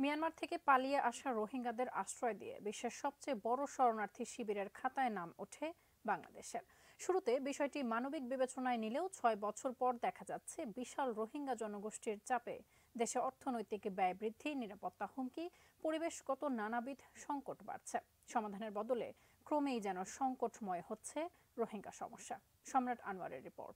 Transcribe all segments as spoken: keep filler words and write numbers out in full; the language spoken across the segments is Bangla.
মিয়ানমার থেকে পালিয়ে আসা রোহিঙ্গাদের আশ্রয় দিয়ে বিশ্বের সবচেয়ে বড় শরণার্থী শিবিরের খাতায় নাম ওঠে বাংলাদেশের। শুরুতে বিষয়টি মানবিক বিবেচনায় নিলেও ছয় বছর পর দেখা যাচ্ছে বিশাল রোহিঙ্গা জনগোষ্ঠীর চাপে দেশে অর্থনৈতিক ব্যয় বৃদ্ধি, নিরাপত্তা হুমকি, পরিবেশগত নানাবিধ সংকট বাড়ছে। সমাধানের বদলে ক্রমেই যেন সংকটময় হচ্ছে রোহিঙ্গা সমস্যা। সম্রাট আনোয়ারের রিপোর্ট।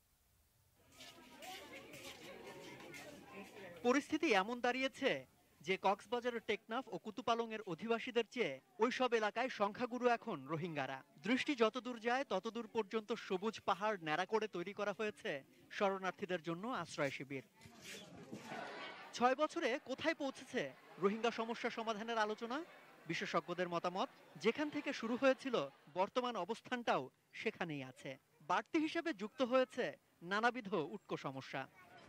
পরিস্থিতি এমন দাঁড়িয়েছে যে কক্সবাজারের টেকনাফ ও কুতুপালংয়ের অধিবাসীদের চেয়ে ওইসব এলাকায় সংখ্যাগুরু এখন রোহিঙ্গারা। দৃষ্টি যতদূর যায় ততদূর পর্যন্ত সবুজ পাহাড় ন্যাড়া করে তৈরি করা হয়েছে শরণার্থীদের জন্য আশ্রয় শিবির। ছয় বছরে কোথায় পৌঁছেছে রোহিঙ্গা সমস্যা সমাধানের আলোচনা? বিশেষজ্ঞদের মতামত, যেখান থেকে শুরু হয়েছিল বর্তমান অবস্থানটাও সেখানেই আছে। বাড়তি হিসেবে যুক্ত হয়েছে নানাবিধ উটকো সমস্যা।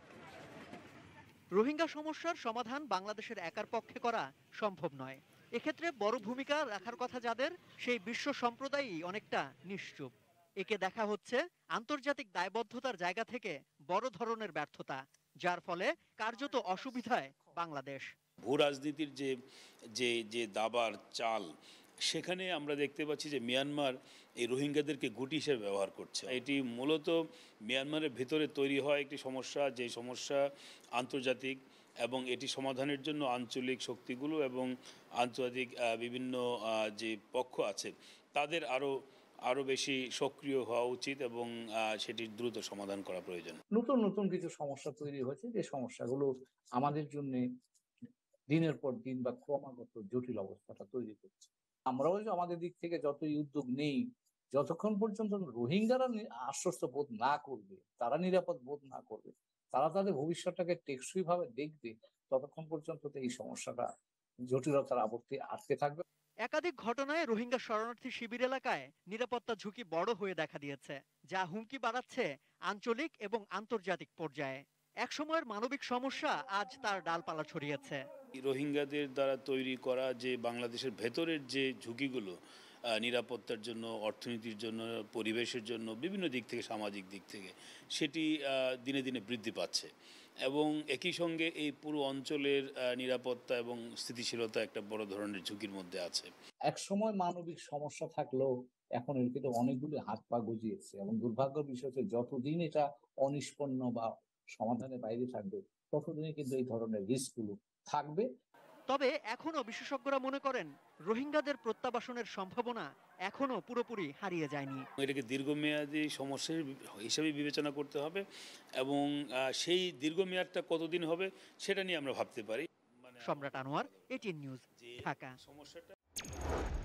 রোহিঙ্গা সমস্যার সমাধান বাংলাদেশের একার পক্ষে করা সম্ভব নয়। এক্ষেত্রে বড় ভূমিকা রাখার কথা যাদের, সেই বিশ্ব সম্প্রদায়ই অনেকটা নিশ্চুপ। একে দেখা হচ্ছে আন্তর্জাতিক দায়বদ্ধতার জায়গা থেকে বড় ধরনের ব্যর্থতা, যার ফলে কার্যত অসুবিধায় বাংলাদেশ। ভূ রাজনীতির যে যে যে দাবার চাল, সেখানে আমরা দেখতে পাচ্ছি যে মিয়ানমার এই রোহিঙ্গাদেরকে গুটি হিসেবে ব্যবহার করছে। এটি মূলত মিয়ানমারের ভিতরে তৈরি হয় একটি সমস্যা, যে সমস্যা আন্তর্জাতিক, এবং এটি সমাধানের জন্য আঞ্চলিক শক্তিগুলো এবং আন্তর্জাতিক বিভিন্ন যে পক্ষ আছে তাদের আরও আরও বেশি সক্রিয় হওয়া উচিত এবং সেটি দ্রুত সমাধান করা প্রয়োজন। নতুন নতুন কিছু সমস্যা তৈরি হয়েছে, যে সমস্যাগুলো আমাদের জন্য দিনের পর দিন বা ক্রমাগত জটিল অবস্থাটা তৈরি করছে। আমরাও আমাদের দিক থেকে যতই উদ্যোগ নেই, যতক্ষণ পর্যন্ত রোহিঙ্গারা আশ্বস্ত বোধ না করবে, তারা নিরাপদ বোধ না করবে, তারা তাদের ভবিষ্যৎটাকে টেকসই ভাবে দেখবে, ততক্ষণ পর্যন্ত এই সমস্যাটা জটিলতার আবর্তে আটকে থাকবে। একাধিক ঘটনায় রোহিঙ্গা শরণার্থী শিবির এলাকায় নিরাপত্তা ঝুঁকি বড় হয়ে দেখা দিয়েছে, যা হুমকি বাড়াচ্ছে আঞ্চলিক এবং আন্তর্জাতিক পর্যায়ে। একসময়ের মানবিক সমস্যা আজ তার ডালপালা ছড়িয়েছে। রোহিঙ্গাদের দ্বারা তৈরি করা যে বাংলাদেশের ভেতরের যে ঝুঁকিগুলো, নিরাপত্তার জন্য, অর্থনীতির জন্য, পরিবেশের জন্য, বিভিন্ন দিক থেকে, সামাজিক দিক থেকে, সেটি দিনে দিনে বৃদ্ধি পাচ্ছে এবং একই সঙ্গে এই পুরো অঞ্চলের নিরাপত্তা এবং স্থিতিশীলতা একটা বড় ধরনের ঝুঁকির মধ্যে আছে। এক সময় মানবিক সমস্যা থাকলেও এখন এর কিন্তু অনেকগুলো হাত পা গজিয়েছে, এবং দুর্ভাগ্যের বিষয় হচ্ছে যতদিন এটা অনিষ্পন্ন বা সমাধানের বাইরে থাকবে, ততদিনই কিন্তু এই ধরনের রিস্কগুলো থাকবে। তবে এখনো বিশেষজ্ঞরা মনে করেন রোহিঙ্গাদের প্রত্যাবাসনের সম্ভাবনা এখনো পুরোপুরি হারিয়ে যায়নি। এটাকে দীর্ঘমেয়াদী সমস্যা হিসেবে বিবেচনা করতে হবে এবং সেই দীর্ঘমেয়াদটা কতদিন হবে সেটা নিয়ে আমরা ভাবতে পারি। সম্রাট আনোয়ার, এটিএন নিউজ, ঢাকা। সমস্যাটা